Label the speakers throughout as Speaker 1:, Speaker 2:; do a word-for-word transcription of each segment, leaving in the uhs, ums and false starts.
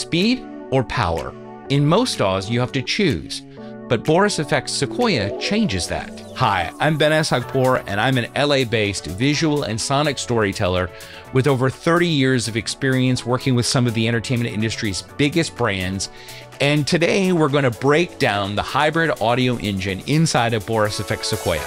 Speaker 1: speed or power. In most D A Ws, you have to choose, but Boris F X Sequoia changes that. Hi, I'm Ben Eshagpoor, and I'm an L A-based visual and sonic storyteller with over thirty years of experience working with some of the entertainment industry's biggest brands. And today we're going to break down the hybrid audio engine inside of Boris F X Sequoia.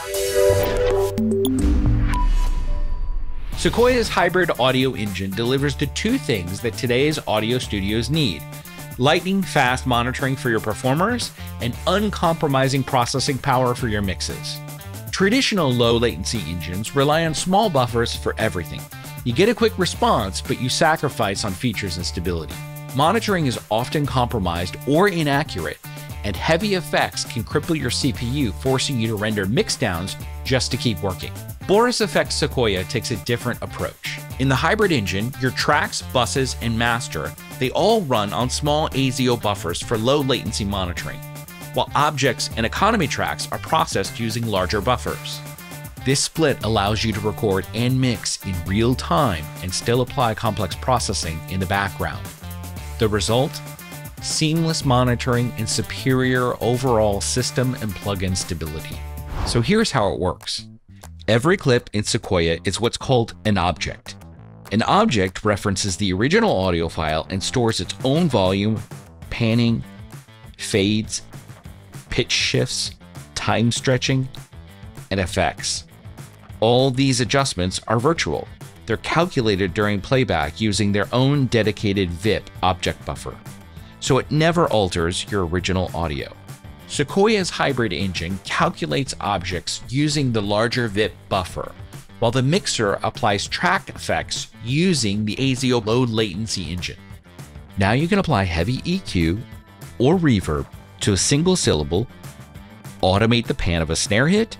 Speaker 1: Sequoia's hybrid audio engine delivers the two things that today's audio studios need: lightning-fast monitoring for your performers and uncompromising processing power for your mixes. Traditional low-latency engines rely on small buffers for everything. You get a quick response, but you sacrifice on features and stability. Monitoring is often compromised or inaccurate, and heavy effects can cripple your C P U, forcing you to render mixdowns just to keep working. Boris F X Sequoia takes a different approach. In the hybrid engine, your tracks, buses, and master, they all run on small ASIO buffers for low latency monitoring, while objects and economy tracks are processed using larger buffers. This split allows you to record and mix in real time and still apply complex processing in the background. The result? Seamless monitoring and superior overall system and plugin stability. So here's how it works. Every clip in Sequoia is what's called an object. An object references the original audio file and stores its own volume, panning, fades, pitch shifts, time stretching, and effects. All these adjustments are virtual. They're calculated during playback using their own dedicated V I P object buffer, so it never alters your original audio. Sequoia's hybrid engine calculates objects using the larger V I P buffer, while the mixer applies track effects using the ASIO low latency engine. Now you can apply heavy E Q or reverb to a single syllable, automate the pan of a snare hit,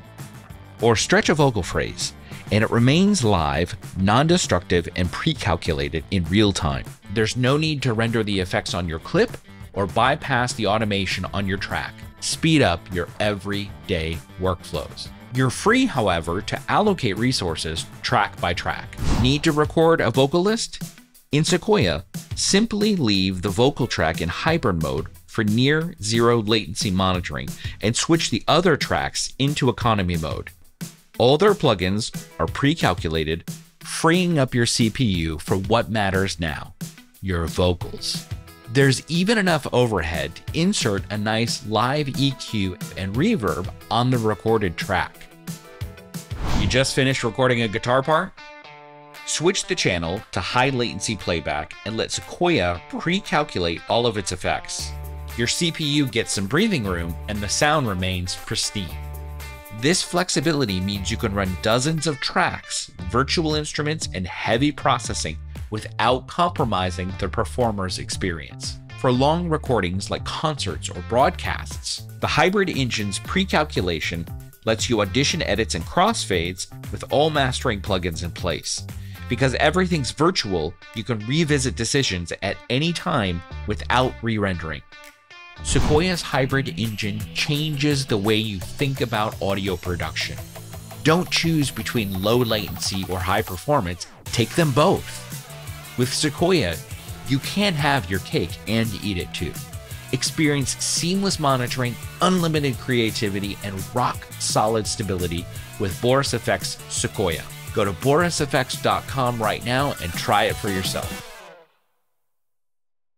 Speaker 1: or stretch a vocal phrase, and it remains live, non-destructive, and pre-calculated in real time. There's no need to render the effects on your clip or bypass the automation on your track. Speed up your everyday workflows. You're free, however, to allocate resources track by track. Need to record a vocalist? In Sequoia, simply leave the vocal track in hybrid mode for near zero latency monitoring and switch the other tracks into economy mode. All their plugins are pre-calculated, freeing up your C P U for what matters now: your vocals. There's even enough overhead to insert a nice live E Q and reverb on the recorded track. You just finished recording a guitar part? Switch the channel to high latency playback and let Sequoia pre-calculate all of its effects. Your C P U gets some breathing room and the sound remains pristine. This flexibility means you can run dozens of tracks, virtual instruments, and heavy processing without compromising the performer's experience. For long recordings like concerts or broadcasts, the hybrid engine's pre-calculation lets you audition edits and crossfades with all mastering plugins in place. Because everything's virtual, you can revisit decisions at any time without re-rendering. Sequoia's hybrid engine changes the way you think about audio production. Don't choose between low latency or high performance, take them both. With Sequoia, you can't have your cake and eat it too. Experience seamless monitoring, unlimited creativity, and rock-solid stability with Boris F X Sequoia. Go to boris f x dot com right now and try it for yourself.